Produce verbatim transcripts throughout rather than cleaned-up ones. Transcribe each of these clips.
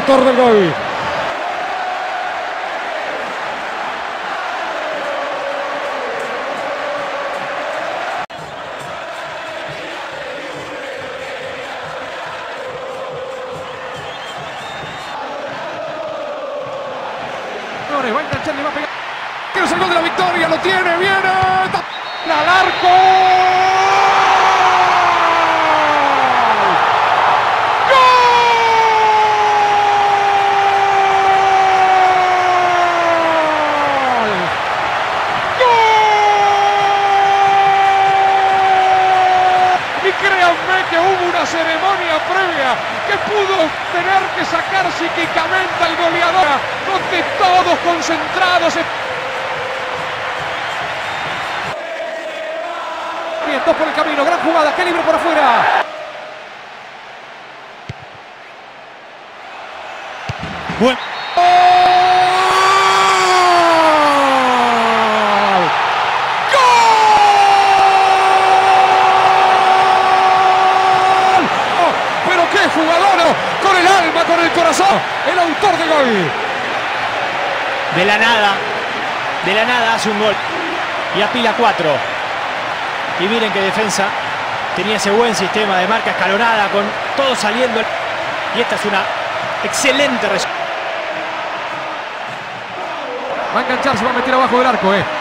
autor del gol. Va a enganchar y va a pegar. ¡Quiero el gol de la victoria! ¡Lo tiene! ¡Viene! ¡Al arco! Que hubo una ceremonia previa que pudo tener que sacar psíquicamente al goleador, donde todos concentrados. Bien, dos por el camino, gran jugada, qué libre por afuera. Bueno. Jugador con el alma, con el corazón, el autor de gol. De la nada, de la nada hace un gol y apila cuatro. Y miren qué defensa, tenía ese buen sistema de marca escalonada con todo saliendo. Y esta es una excelente respuesta. Va a enganchar, se va a meter abajo del arco, eh.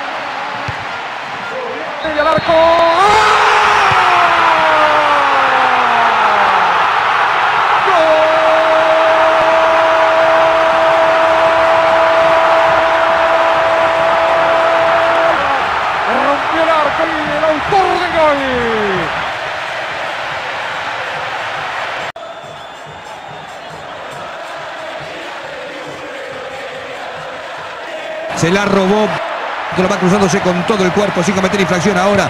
Y al arco. ¡Ah! El autor de gol. Se la robó, lo va cruzándose con todo el cuerpo sin cometer infracción ahora.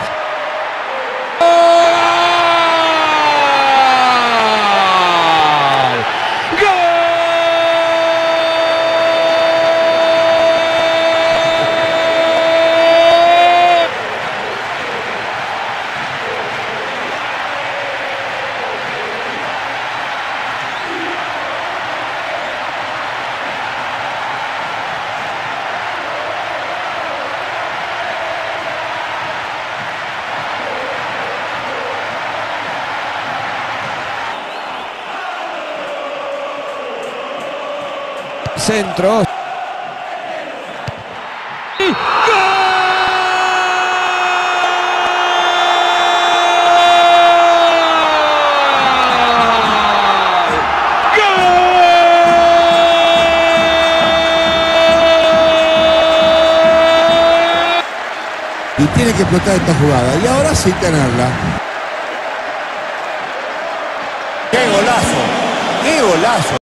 Centro. ¡Y gol! Y tiene que explotar esta jugada. Y ahora sí tenerla. ¡Qué golazo! ¡Qué golazo!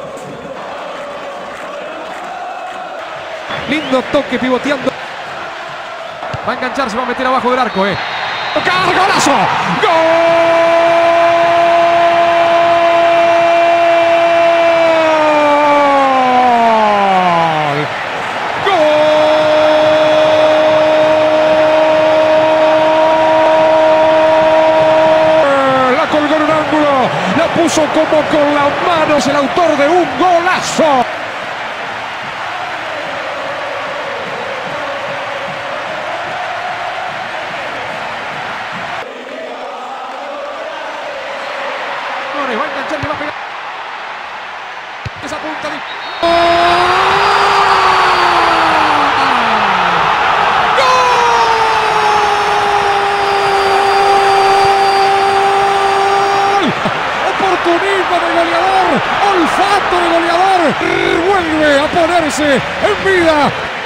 Lindo toque pivoteando. Va a enganchar, se va a meter abajo del arco, eh. ¡Golazo! ¡Gol! Puso como con las manos el autor de un golazo. Va a enganchar y va a pegar. Esa punta de... Oportunismo de goleador, olfato de goleador, vuelve a ponerse en vida